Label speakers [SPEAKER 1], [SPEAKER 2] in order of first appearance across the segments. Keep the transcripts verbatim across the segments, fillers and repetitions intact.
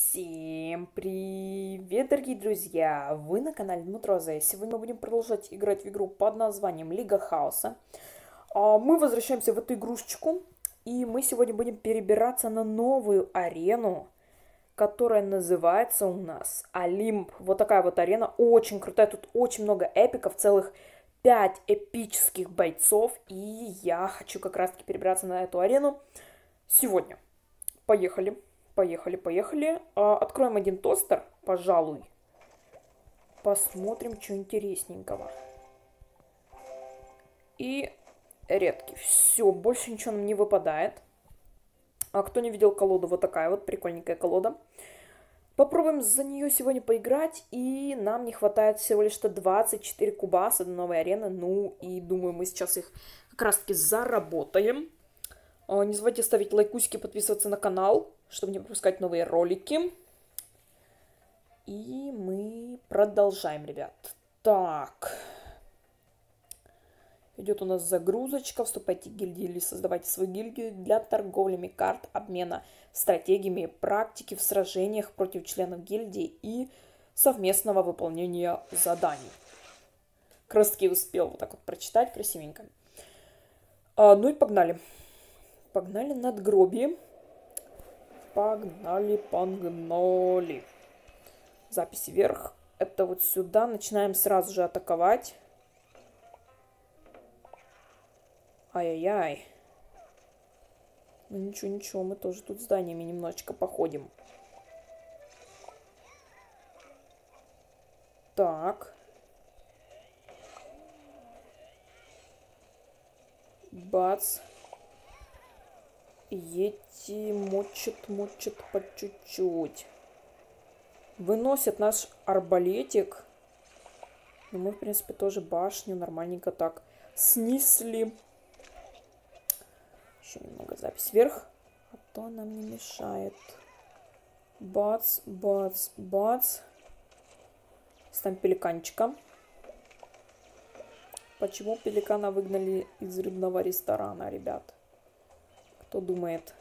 [SPEAKER 1] Всем привет, дорогие друзья! Вы на канале Дмитроза. Сегодня мы будем продолжать играть в игру под названием Лига Хаоса. Мы возвращаемся в эту игрушечку, и мы сегодня будем перебираться на новую арену, которая называется у нас Олимп. Вот такая вот арена, очень крутая, тут очень много эпиков, целых пять эпических бойцов, и я хочу как раз-таки перебираться на эту арену сегодня. Поехали! Поехали, поехали. А, откроем один тостер, пожалуй. Посмотрим, что интересненького. И редкий. Все, больше ничего нам не выпадает. А кто не видел колоду, вот такая вот прикольненькая колода. Попробуем за нее сегодня поиграть. И нам не хватает всего лишь двадцать четыре кубаса до новой арены. Ну, и думаю, мы сейчас их как раз-таки заработаем. А, не забывайте ставить лайкусики, подписываться на канал, чтобы не пропускать новые ролики. И мы продолжаем, ребят. Так. Идет у нас загрузочка. Вступайте в гильдии или создавайте свою гильдию для торговлями карт, обмена стратегиями, практики в сражениях против членов гильдии и совместного выполнения заданий. Как раз таки успел вот так вот прочитать красивенько. А, ну и погнали. Погнали надгробие. Погнали, погнали. Запись вверх. Это вот сюда. Начинаем сразу же атаковать. Ай-яй-яй. Ну ничего, ничего. Мы тоже тут зданиями немножечко походим. Так. Бац. Эти мочат, мочат по чуть-чуть. Выносят наш арбалетик. Но мы, в принципе, тоже башню нормальненько так снесли. Еще немного запись вверх. А то нам не мешает. Бац, бац, бац. Ставим пеликанчика. Почему пеликана выгнали из рыбного ресторана, ребят? Кто думает?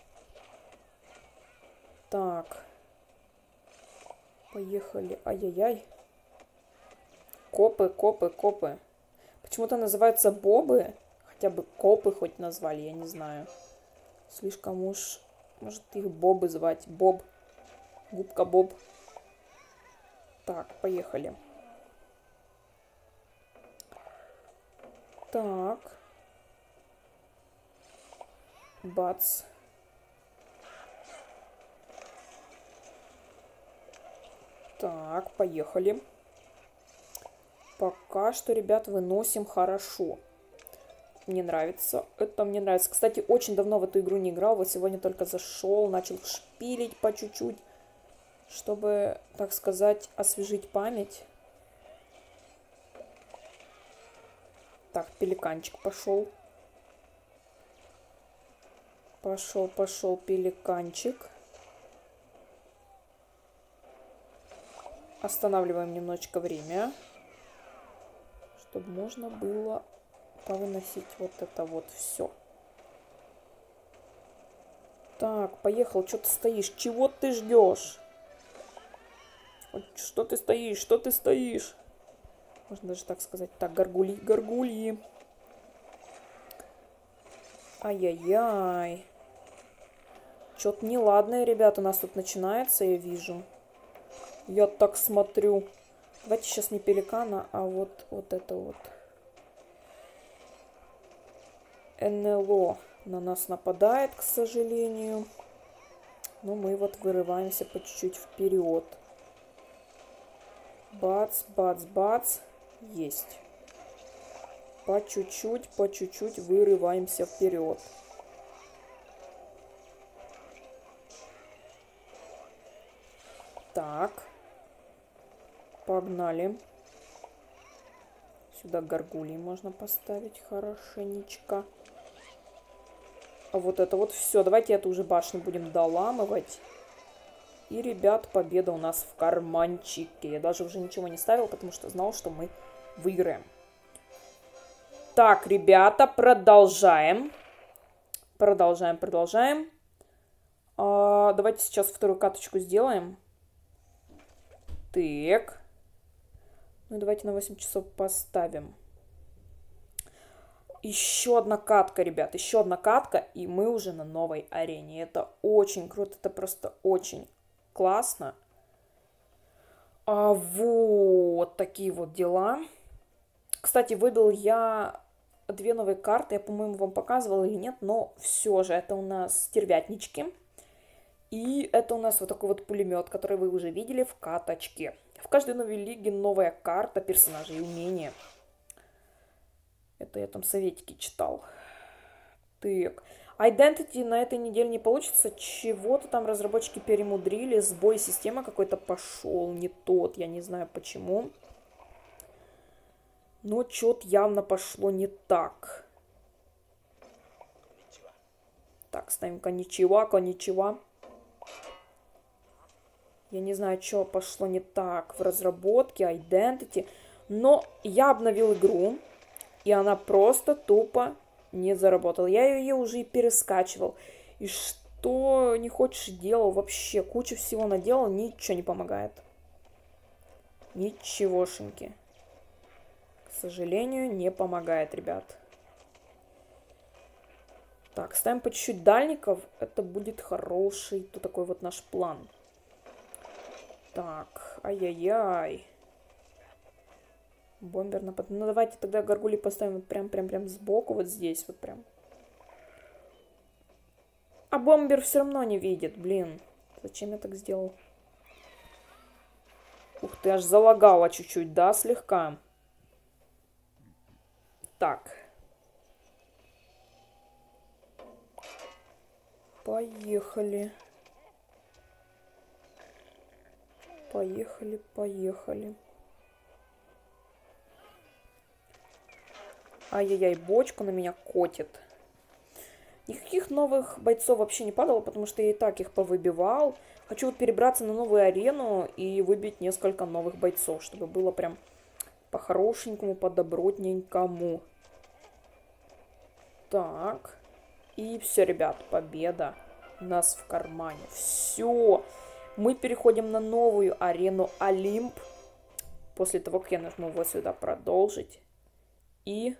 [SPEAKER 1] Так. Поехали. Ай-яй-яй. Копы, копы, копы. Почему-то называются бобы. Хотя бы копы хоть назвали, я не знаю. Слишком уж... Может их бобы звать. Боб. Губка Боб. Так, поехали. Так. Бац. Так, поехали. Пока что, ребят, выносим хорошо. Мне нравится. Это мне нравится. Кстати, очень давно в эту игру не играл. Вот сегодня только зашел, начал шпилить по чуть-чуть, чтобы, так сказать, освежить память. Так, пеликанчик пошел. Пошел, пошел пеликанчик. Останавливаем немножечко время, чтобы можно было повыносить вот это вот все. Так, поехал. Что ты стоишь? Чего ты ждешь? Что ты стоишь? Что ты стоишь? Можно даже так сказать. Так, горгульи, горгульи. Ай-яй-яй. Что-то неладное, ребята, у нас тут начинается, я вижу. Я так смотрю. Давайте сейчас не пеликана, а вот, вот это вот. эн эл о на нас нападает, к сожалению. Но мы вот вырываемся по чуть-чуть вперед. Бац, бац, бац. Есть. По чуть-чуть, по чуть-чуть вырываемся вперед. Так. Погнали. Сюда горгулей можно поставить хорошенечко. А вот это вот все. Давайте эту уже башню будем доламывать. И, ребят, победа у нас в карманчике. Я даже уже ничего не ставил, потому что знал, что мы выиграем. Так, ребята, продолжаем. Продолжаем, продолжаем. А, давайте сейчас вторую каточку сделаем. Так. Ну, давайте на восемь часов поставим. Еще одна катка, ребят. Еще одна катка, и мы уже на новой арене. Это очень круто. Это просто очень классно. А, вот такие вот дела. Кстати, выбил я две новые карты. Я, по-моему, вам показывала или нет, но все же это у нас стервятнички. И это у нас вот такой вот пулемет, который вы уже видели в каточке. В каждой новой лиге новая карта, персонажи и умения. Это я там советики читал. Так. Identity на этой неделе не получится. Чего-то там разработчики перемудрили. Сбой системы какой-то пошел. Не тот. Я не знаю почему. Но что-то явно пошло не так. Так, ставим коничева, коничева. Я не знаю, что пошло не так в разработке, Identity. Но я обновил игру. И она просто тупо не заработала. Я ее уже и перескачивал. И что не хочешь делал вообще. Кучу всего наделал, ничего не помогает. Ничегошеньки. К сожалению, не помогает, ребят. Так, ставим по чуть-чуть дальников. Это будет хороший. Тут такой вот наш план. Так, ай-яй-яй. Бомбер напад. Ну, давайте тогда горгули поставим вот прям-прям-прям сбоку, вот здесь вот прям. А бомбер все равно не видит, блин. Зачем я так сделал? Ух ты, аж залагала чуть-чуть, да, слегка. Так. Поехали. Поехали, поехали. Ай-яй-яй, бочку на меня котит. Никаких новых бойцов вообще не падало, потому что я и так их повыбивал. Хочу вот перебраться на новую арену и выбить несколько новых бойцов, чтобы было прям по-хорошенькому, по-добротненькому. Так. И все, ребят, победа у нас в кармане. Все. Мы переходим на новую арену Олимп. После того, как я нажму вот сюда продолжить. И...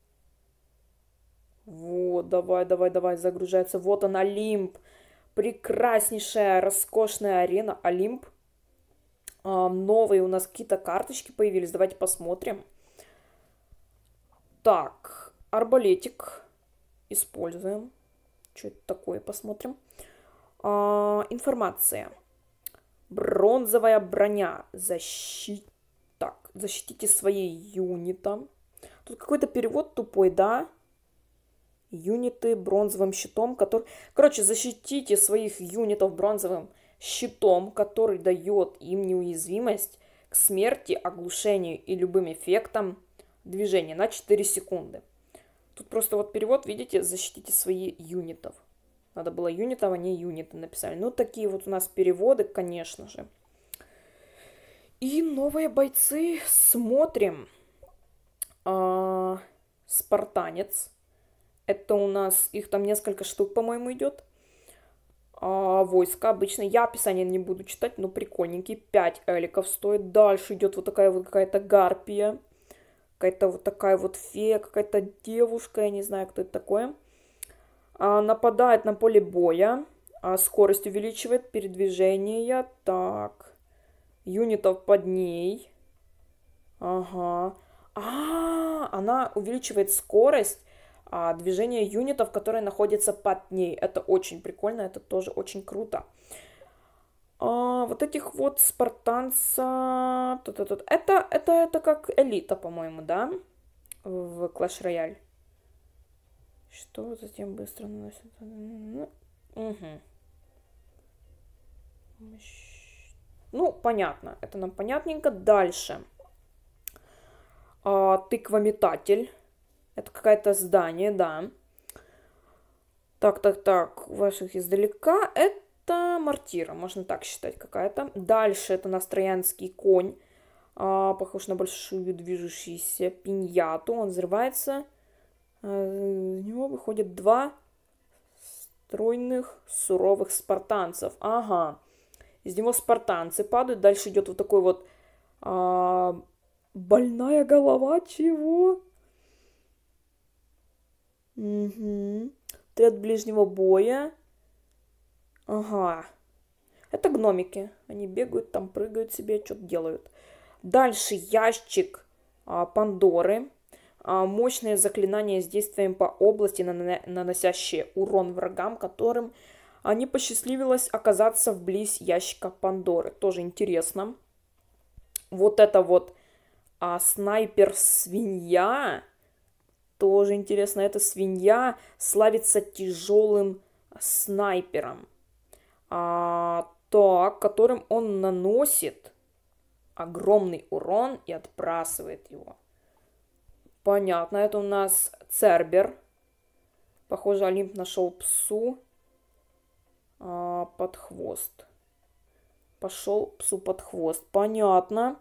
[SPEAKER 1] Вот, давай, давай, давай, загружается. Вот он, Олимп. Прекраснейшая, роскошная арена Олимп. А, новые у нас какие-то карточки появились. Давайте посмотрим. Так, арбалетик. Используем. Что это такое, посмотрим. А, информация. Бронзовая броня. Защит... Так, защитите свои юнита. Тут какой-то перевод тупой, да? Юниты бронзовым щитом, который... Короче, защитите своих юнитов бронзовым щитом, который дает им неуязвимость к смерти, оглушению и любым эффектам движения на четыре секунды. Тут просто вот перевод, видите, защитите свои юнитов. Надо было юнитов, а не юниты написали. Ну, такие вот у нас переводы, конечно же. И новые бойцы. Смотрим. А, спартанец. Это у нас, их там несколько штук, по-моему, идет. А, войска обычно. Я описание не буду читать, но прикольненький. пять эликов стоит. Дальше идет вот такая вот какая-то гарпия. Какая-то вот такая вот фея, какая-то девушка, я не знаю, кто это такое. А, нападает на поле боя. А, скорость увеличивает передвижение. Так. Юнитов под ней. Ага. А, она увеличивает скорость а, движения юнитов, которые находятся под ней. Это очень прикольно, это тоже очень круто. А, вот этих вот спартанца... Это, это, это как элита, по-моему, да? В Clash Royale. Что затем быстро наносит? Угу. Ну, понятно. Это нам понятненько. Дальше. А, тыквометатель. Это какое-то здание, да. Так, так, так. Ваших издалека. Это мортира. Можно так считать какая-то. Дальше это у нас троянский конь. А, похож на большую движущуюся пиньяту. Он взрывается. Из него выходит два стройных, суровых спартанцев. Ага. Из него спартанцы падают. Дальше идет вот такой вот... А, больная голова. Чего? Угу. Отряд ближнего боя. Ага. Это гномики. Они бегают, там прыгают себе, что-то делают. Дальше ящик а, Пандоры. А, мощное заклинание с действием по области, наносящее урон врагам, которым не посчастливилось оказаться вблизь ящика Пандоры. Тоже интересно. Вот это вот а, снайпер-свинья. Тоже интересно. Эта свинья славится тяжелым снайпером. А, так, которым он наносит огромный урон и отбрасывает его. Понятно. Это у нас Цербер. Похоже, Олимп нашел псу а, под хвост. Пошел псу под хвост. Понятно.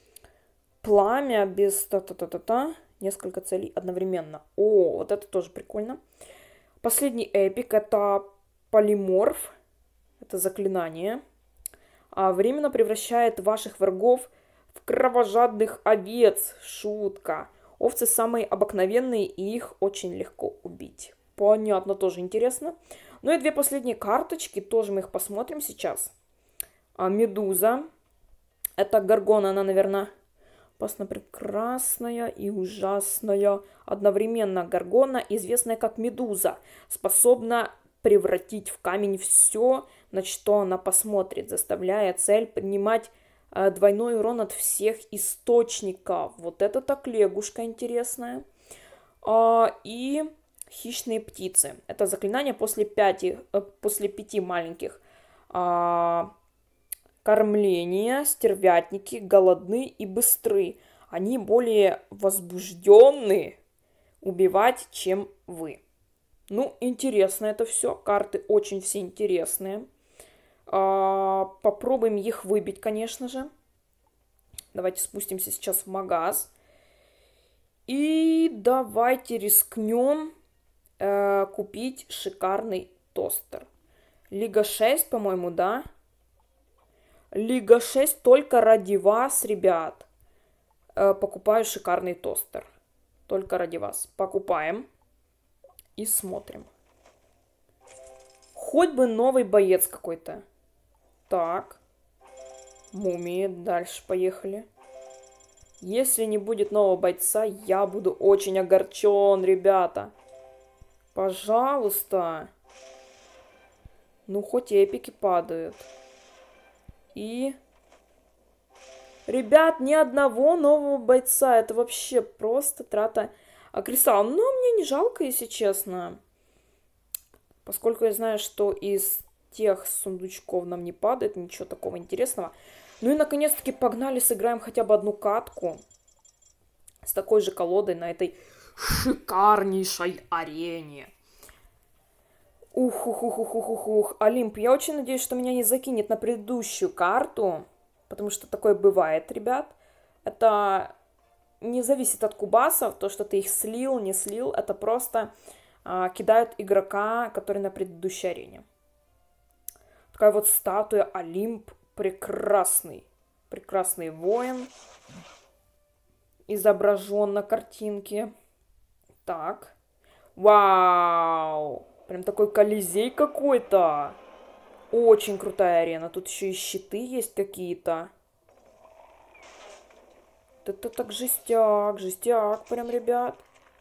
[SPEAKER 1] Пламя без та-та-та-та-та. Несколько целей одновременно. О, вот это тоже прикольно. Последний эпик. Это полиморф. Это заклинание. А, временно превращает ваших врагов в кровожадных овец. Шутка. Овцы самые обыкновенные, и их очень легко убить. Понятно, тоже интересно. Ну и две последние карточки. Тоже мы их посмотрим сейчас. А, Медуза. Это Горгона, она, наверное, опасно прекрасная и ужасная. Одновременно Горгона, известная как Медуза, способна превратить в камень все, на что она посмотрит, заставляя цель принимать э, двойной урон от всех источников. Вот это так лягушка интересная. А, и хищные птицы. Это заклинание после, пяти, э, после пяти маленьких а, кормления. Стервятники голодны и быстры. Они более возбужденны убивать, чем вы. Ну, интересно это все. Карты очень все интересные. А, попробуем их выбить, конечно же. Давайте спустимся сейчас в магаз. И давайте рискнем э, купить шикарный тостер. Лига шесть, по-моему, да? Лига шесть только ради вас, ребят. Э, покупаю шикарный тостер. Только ради вас. Покупаем. И смотрим. Хоть бы новый боец какой-то. Так. Мумии. Дальше поехали. Если не будет нового бойца, я буду очень огорчен, ребята. Пожалуйста. Ну, хоть эпики падают. И... Ребят, ни одного нового бойца. Это вообще просто трата... А кристалл, ну, мне не жалко, если честно. Поскольку я знаю, что из тех сундучков нам не падает ничего такого интересного. Ну и, наконец-таки, погнали, сыграем хотя бы одну катку. С такой же колодой на этой шикарнейшей арене. Ух-ух-ух-ух-ух-ух. Олимп, я очень надеюсь, что меня не закинет на предыдущую карту. Потому что такое бывает, ребят. Это... не зависит от кубасов, то, что ты их слил, не слил, это просто а, кидают игрока, который на предыдущей арене. Такая вот статуя Олимп, прекрасный, прекрасный воин, изображен на картинке. Так, вау, прям такой колизей какой-то, очень крутая арена, тут еще и щиты есть какие-то. Это так жестяк, жестяк прям, ребят.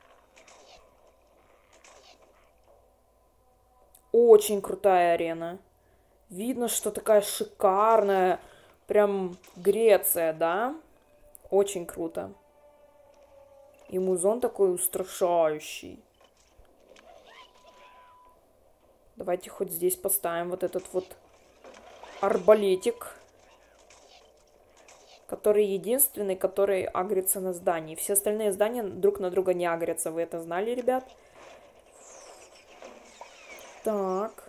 [SPEAKER 1] Очень крутая арена. Видно, что такая шикарная. Прям Греция, да? Очень круто. И музон такой устрашающий. Давайте хоть здесь поставим вот этот вот арбалетик. Который единственный, который агрится на здании. Все остальные здания друг на друга не агрятся. Вы это знали, ребят? Так.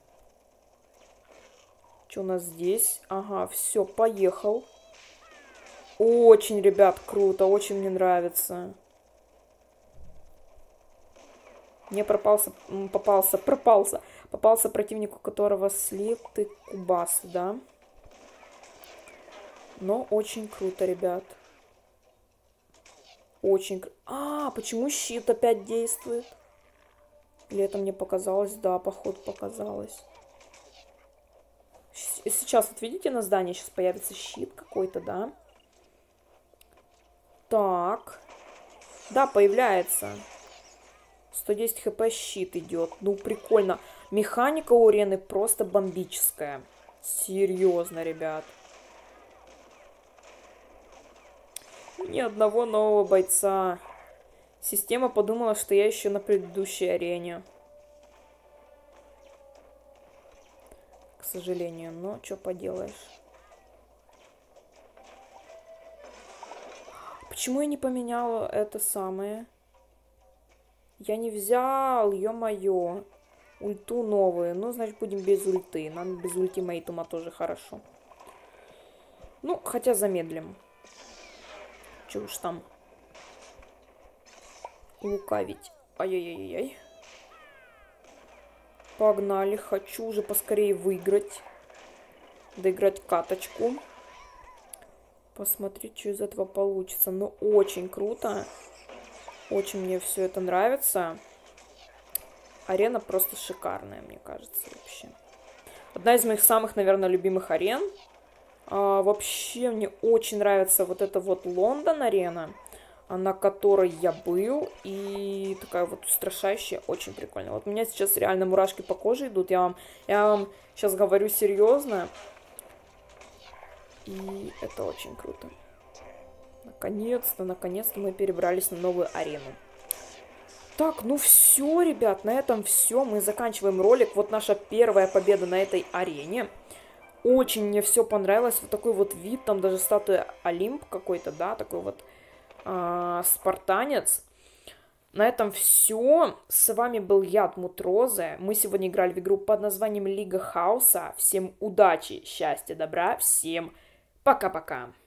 [SPEAKER 1] Что у нас здесь? Ага, все, поехал. Очень, ребят, круто. Очень мне нравится. Мне пропался, попался, пропался, попался противник, у которого слиты кубасы, да. Но очень круто, ребят. Очень круто. А, почему щит опять действует? Или это мне показалось? Да, походу показалось. Сейчас, вот видите, на здании сейчас появится щит какой-то, да? Так. Да, появляется. сто десять хп щит идет. Ну, прикольно. Механика у арены просто бомбическая. Серьезно, ребят. Ни одного нового бойца. Система подумала, что я еще на предыдущей арене. К сожалению, но что поделаешь. Почему я не поменяла это самое? Я не взял, ё-моё. Ульту новую. Ну, значит, будем без ульты. Нам без ультимейтума тоже хорошо. Ну, хотя замедлим. Че уж там лукавить. Ай-яй-яй-яй. Погнали. Хочу уже поскорее выиграть. Доиграть каточку. Посмотреть, что из этого получится. Ну, очень круто. Очень мне все это нравится. Арена просто шикарная, мне кажется, вообще. Одна из моих самых, наверное, любимых арен. А, вообще, мне очень нравится вот эта вот Лондон-арена, на которой я был. И такая вот устрашающая, очень прикольная. Вот у меня сейчас реально мурашки по коже идут. Я вам, я вам сейчас говорю серьезно. И это очень круто. Наконец-то, наконец-то мы перебрались на новую арену. Так, ну все, ребят, на этом все. Мы заканчиваем ролик. Вот наша первая победа на этой арене. Очень мне все понравилось. Вот такой вот вид, там даже статуя Олимп какой-то, да, такой вот э, спартанец. На этом все. С вами был я, Дмутрозе. Мы сегодня играли в игру под названием Лига Хаоса. Всем удачи, счастья, добра. Всем пока-пока.